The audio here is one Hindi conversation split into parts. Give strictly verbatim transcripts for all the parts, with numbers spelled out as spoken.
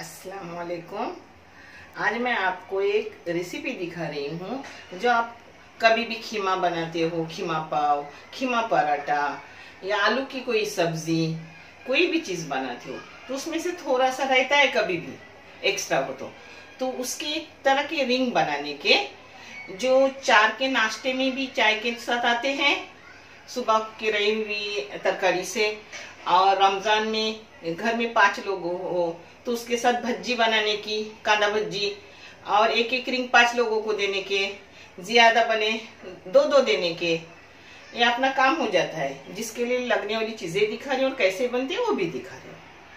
अस्सलाम वालेकुम। आज मैं आपको एक रेसिपी दिखा रही हूँ जो आप कभी भी खीमा बनाते हो, खीमा पाव, खीमा पराठा या आलू की कोई सब्जी, कोई भी चीज बनाते हो तो उसमें से थोड़ा सा रहता है, कभी भी एक्स्ट्रा हो तो तो उसकी एक तरह के रिंग बनाने के, जो चार के नाश्ते में भी चाय के साथ आते हैं, सुबह की रही हुई तरकारी से, और रमजान में घर में पांच लोग हो तो उसके साथ भज्जी बनाने की, कांदा भज्जी, और एक एक रिंग पांच लोगों को देने के, ज्यादा बने दो दो देने के, ये अपना काम हो जाता है। जिसके लिए लगने वाली चीजें दिखा रही हूँ और कैसे बनती है वो भी दिखा रही हूँ।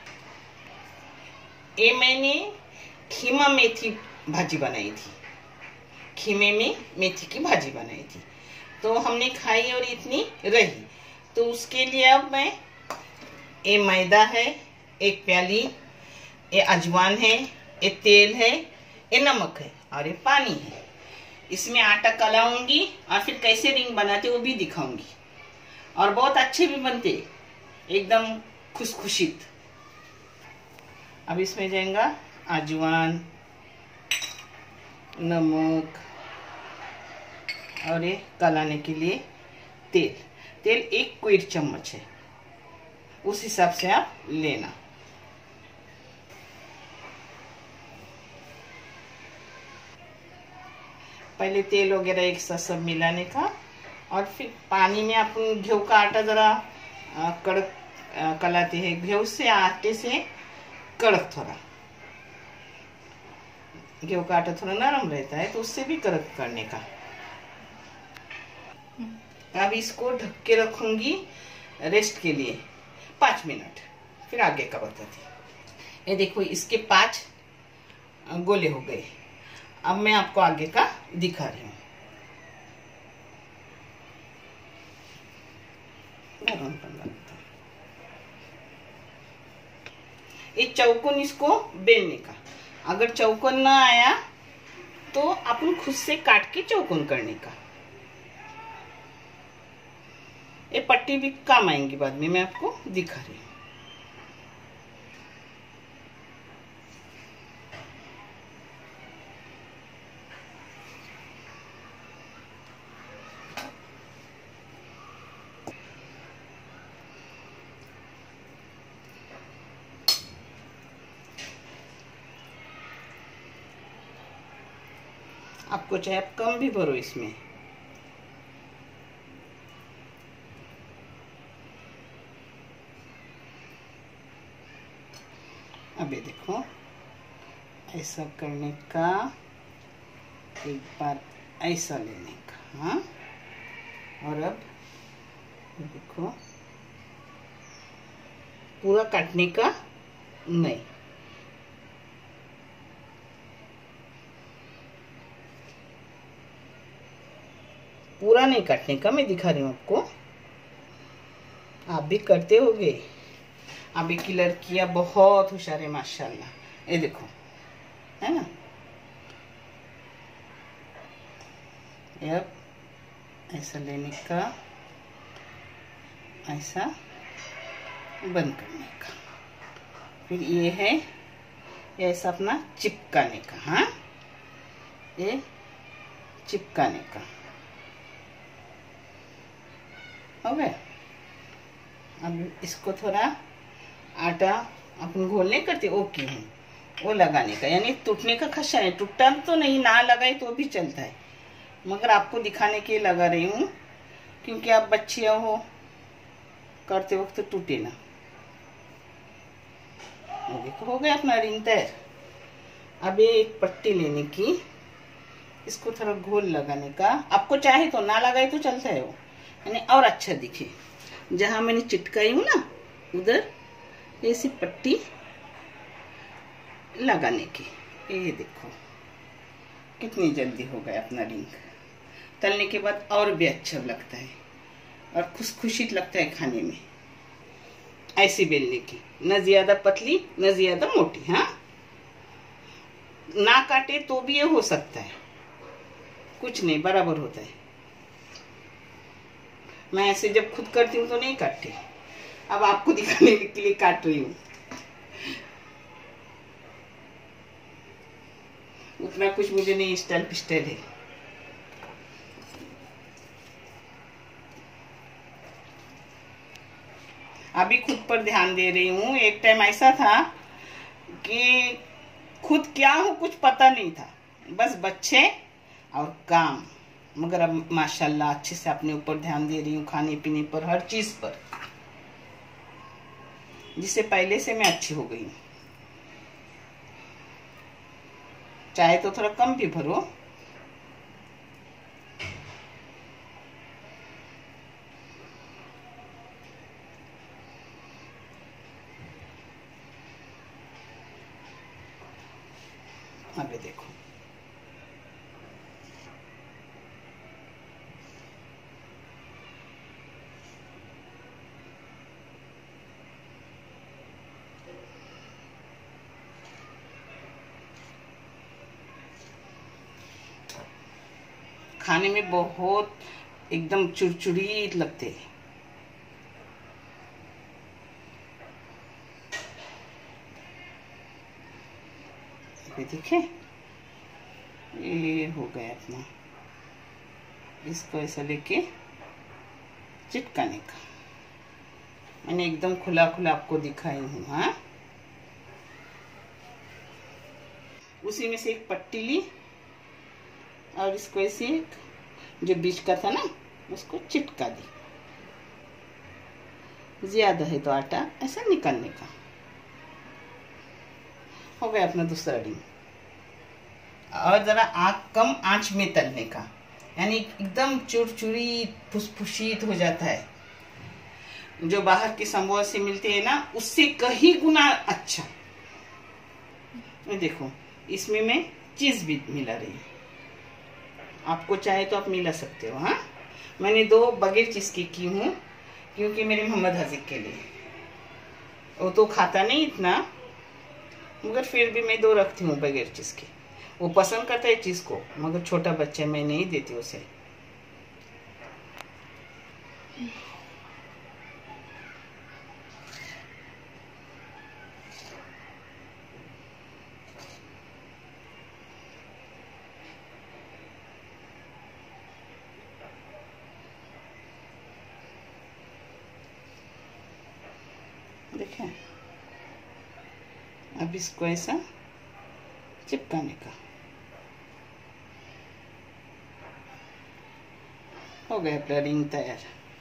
ये मैंने खीमा मेथी भाजी बनाई थी, खीमे में मेथी की भाजी बनाई थी, तो हमने खाई और इतनी रही। तो उसके लिए अब मैं, ये मैदा है एक प्याली, ये अजवान है, ये तेल है, ये नमक है और ये पानी है। इसमें आटा कलाऊंगी और फिर कैसे रिंग बनाते वो भी दिखाऊंगी, और बहुत अच्छे भी बनते, एकदम खुशखुशीत। अब इसमें जाएगा अजवान, नमक और ये कलाने के लिए तेल। तेल एक क्वार्टर चम्मच है, उस हिसाब से आप लेना। पहले तेल वगैरह एक साथ सब मिलाने का, और फिर पानी में अपन गेहूं का आटा जरा कड़क कलाते हैं, गेहूं से आटे से कड़क, थोड़ा गेहूं का आटा थोड़ा नरम रहता है तो उससे भी कड़क करने का। अब इसको ढक के रखूंगी रेस्ट के लिए पाँच मिनट, फिर आगे का बताती। ये देखो इसके पांच गोले हो गए। अब मैं आपको आगे का दिखा रही हूँ। ये चौकोन इसको बेलने का, अगर चौकोन ना आया तो अपन खुद से काट के चौकोन करने का। ये पट्टी भी काम आएंगी बाद में, मैं आपको दिखा रही हूँ। आपको चाहे आप कम भी भरो इसमें। अब ये देखो, ऐसा करने का, एक बार ऐसा लेने का, हाँ। और अब देखो, पूरा काटने का नहीं, पूरा नहीं काटने का, मैं दिखा रही हूँ आपको। आप भी करते होगे। अभी की लड़कियां बहुत होशियार है माशाल्लाह। ये देखो, है ना। अब ऐसा लेने का, ऐसा बंद करने का, फिर ये है ऐसा अपना चिपकाने का, हाँ, ये चिपकाने का हो गया। अब इसको थोड़ा आटा अपन घोल नहीं करते वो की है, वो लगाने का, यानी टूटने का खदशा है। टूटता तो नहीं, ना लगाए तो भी चलता है, मगर आपको दिखाने के लिए लगा रही हूँ, क्योंकि आप बच्चियां हो, करते वक्त तो टूटे ना। देखो हो गया अपना रिंग तैयार। अब ये एक पट्टी लेने की, इसको थोड़ा घोल लगाने का। आपको चाहे तो ना लगाए तो चलता है वो, यानी और अच्छा दिखे। जहां मैंने चिटकाई हूँ ना, उधर ऐसी पट्टी लगाने की। ये देखो कितनी जल्दी हो गया अपना रिंग। तलने के बाद और भी अच्छा लगता है और खुशखुशी लगता है खाने में। ऐसी बेलने की, न ज्यादा पतली न ज्यादा मोटी, हाँ। ना काटे तो भी ये हो सकता है, कुछ नहीं, बराबर होता है। मैं ऐसे जब खुद करती हूँ तो नहीं काटती, अब आपको दिखाने के लिए काट रही हूँ। उतना कुछ मुझे नहीं स्टाइल पिस्टाइल है। अभी खुद पर ध्यान दे रही हूँ। एक टाइम ऐसा था कि खुद क्या हूँ कुछ पता नहीं था, बस बच्चे और काम। मगर अब माशाल्लाह अच्छे से अपने ऊपर ध्यान दे रही हूँ, खाने पीने पर, हर चीज पर, जिससे पहले से मैं अच्छी हो गई हूँ। चाहे तो थोड़ा कम भी भरो। अभी देखो खाने में बहुत एकदम चुरचुरी लगते हैं। देखे ये हो गया अपना। इसको ऐसा लेके चिटकाने का। मैंने एकदम खुला खुला आपको दिखाई हूँ। हाँ, उसी में से एक पट्टी ली और इसको ऐसे जो बीच का था ना उसको चिटका दी। ज्यादा है तो आटा ऐसा निकालने का। हो गया अपना दूसरा रिंग। और जरा आग कम आंच में तलने का, यानी एकदम चुरचुरी फुसफुशीत हो जाता है। जो बाहर के समोसा से मिलते हैं ना उससे कहीं गुना अच्छा। देखो इसमें मैं चीज भी मिला रही हूँ, आपको चाहे तो आप मिला सकते हो। हाँ, मैंने दो बगैर चीज की की हूँ क्योंकि मेरे मोहम्मद हाजिक के लिए, वो तो खाता नहीं इतना, मगर फिर भी मैं दो रखती हूँ बगैर चीज की। वो पसंद करता है चीज को, मगर छोटा बच्चा मैं नहीं देती उसे। देखें, अब इसको ऐसा चिपकाने का। हो गया अपना रिंग तैयार।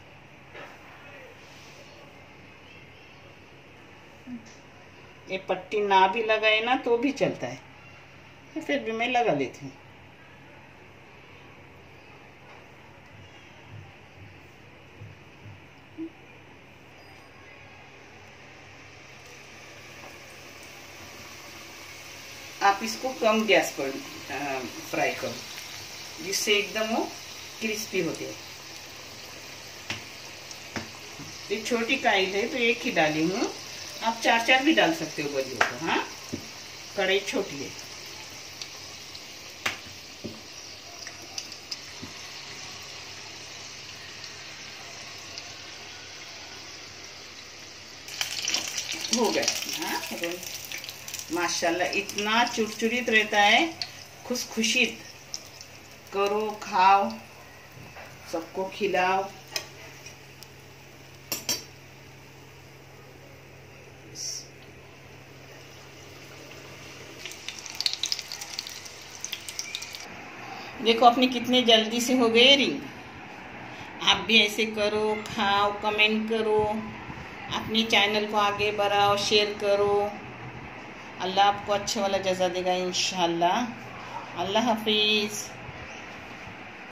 ये पट्टी ना भी लगाए ना तो भी चलता है, फिर भी मैं लगा लेती हूँ। आप इसको कम गैस पर फ्राई करो, जिससे एकदम वो क्रिस्पी होते हैं। ये छोटी काइल है तो एक ही डाली हूँ, आप चार चार भी डाल सकते हो बड़ी हो तो। हाँ, कढ़ाई छोटी है। हो गया। हाँ, माशाल्लाह इतना चुरचुरित रहता है, खुशखुशीत। करो, खाओ, सबको खिलाओ। देखो अपनी कितने जल्दी से हो गए रिंग। आप भी ऐसे करो, खाओ, कमेंट करो, अपने चैनल को आगे बढ़ाओ, शेयर करो। अल्लाह आपको अच्छा वाला जज़ा देगा इंशाअल्लाह। अल्लाह हाफिज़।